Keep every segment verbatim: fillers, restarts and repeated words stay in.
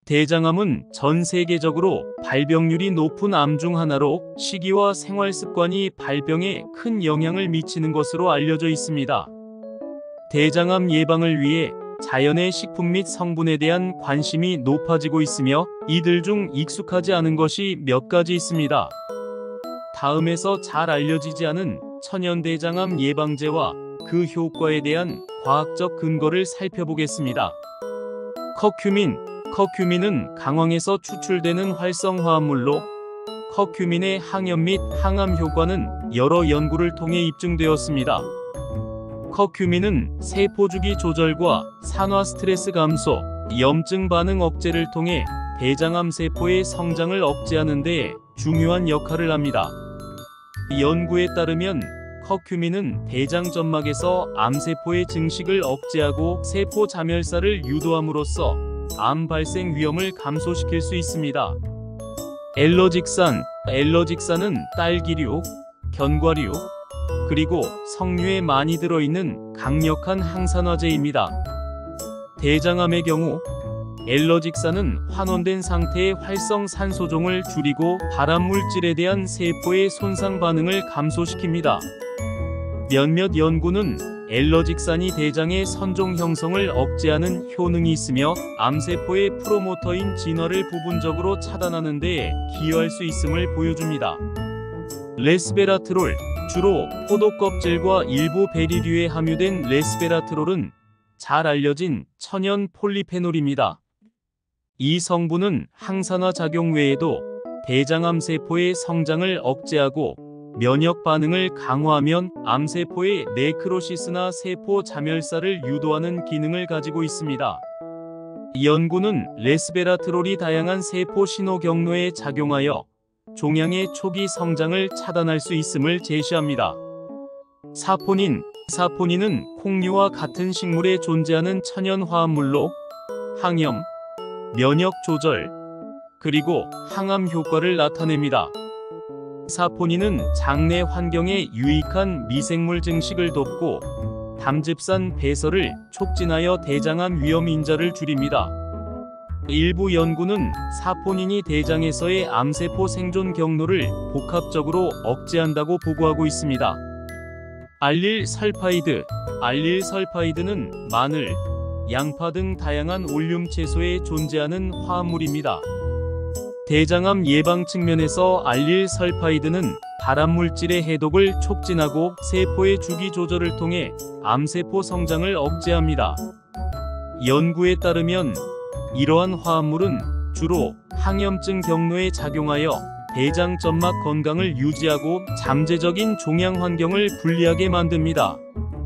대장암은 전 세계적으로 발병률이 높은 암 중 하나로 식이와 생활 습관이 발병에 큰 영향을 미치는 것으로 알려져 있습니다. 대장암 예방을 위해 자연의 식품 및 성분에 대한 관심이 높아지고 있으며 이들 중 익숙하지 않은 것이 몇 가지 있습니다. 다음에서 잘 알려지지 않은 천연대장암 예방제와 그 효과에 대한 과학적 근거를 살펴보겠습니다. 커큐민 커큐민은 강황에서 추출되는 활성화합물로 커큐민의 항염 및 항암 효과는 여러 연구를 통해 입증되었습니다. 커큐민은 세포 주기 조절과 산화 스트레스 감소, 염증 반응 억제를 통해 대장암 세포의 성장을 억제하는 데 중요한 역할을 합니다. 연구에 따르면 커큐민은 대장 점막에서 암세포의 증식을 억제하고 세포 자멸사를 유도함으로써 암 발생 위험을 감소시킬 수 있습니다. 엘러직산 엘러직산은 딸기류, 견과류, 그리고 석류에 많이 들어있는 강력한 항산화제입니다. 대장암의 경우 엘러직산은 환원된 상태의 활성산소종을 줄이고 발암물질에 대한 세포의 손상 반응을 감소시킵니다. 몇몇 연구는 엘러직산이 대장의 선종 형성을 억제하는 효능이 있으며 암세포의 프로모터인 진화를 부분적으로 차단하는 데 기여할 수 있음을 보여줍니다. 레스베라트롤, 주로 포도 껍질과 일부 베리류에 함유된 레스베라트롤은 잘 알려진 천연 폴리페놀입니다. 이 성분은 항산화 작용 외에도 대장암 세포의 성장을 억제하고 면역 반응을 강화하면 암세포의 네크로시스나 세포 자멸사를 유도하는 기능을 가지고 있습니다. 연구는 레스베라트롤이 다양한 세포 신호 경로에 작용하여 종양의 초기 성장을 차단할 수 있음을 제시합니다. 사포닌 사포닌은 콩류와 같은 식물에 존재하는 천연 화합물로 항염, 면역 조절, 그리고 항암 효과를 나타냅니다. 사포닌은 장내 환경에 유익한 미생물 증식을 돕고 담즙산 배설을 촉진하여 대장암 위험 인자를 줄입니다. 일부 연구는 사포닌이 대장에서의 암세포 생존 경로를 복합적으로 억제한다고 보고하고 있습니다. 알릴 설파이드 알릴 설파이드는 마늘, 양파 등 다양한 올륨 채소에 존재하는 화합물입니다. 대장암 예방 측면에서 알릴 설파이드는 발암물질의 해독을 촉진하고 세포의 주기 조절을 통해 암세포 성장을 억제합니다. 연구에 따르면 이러한 화합물은 주로 항염증 경로에 작용하여 대장 점막 건강을 유지하고 잠재적인 종양 환경을 불리하게 만듭니다.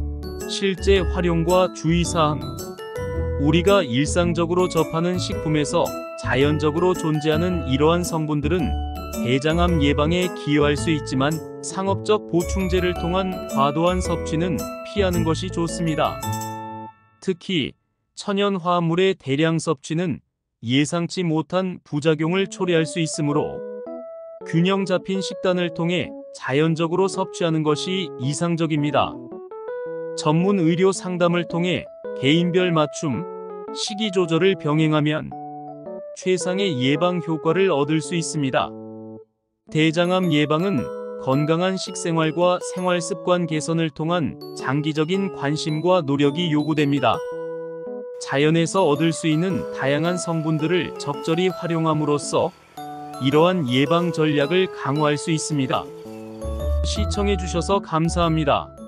실제 활용과 주의사항. 우리가 일상적으로 접하는 식품에서 자연적으로 존재하는 이러한 성분들은 대장암 예방에 기여할 수 있지만 상업적 보충제를 통한 과도한 섭취는 피하는 것이 좋습니다. 특히 천연 화합물의 대량 섭취는 예상치 못한 부작용을 초래할 수 있으므로 균형 잡힌 식단을 통해 자연적으로 섭취하는 것이 이상적입니다. 전문 의료 상담을 통해 개인별 맞춤, 식이 조절을 병행하면 최상의 예방 효과를 얻을 수 있습니다. 대장암 예방은 건강한 식생활과 생활 습관 개선을 통한 장기적인 관심과 노력이 요구됩니다. 자연에서 얻을 수 있는 다양한 성분들을 적절히 활용함으로써 이러한 예방 전략을 강화할 수 있습니다. 시청해주셔서 감사합니다.